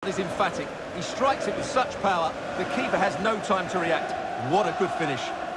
is emphatic. He strikes it with such power, the keeper has no time to react. What a good finish.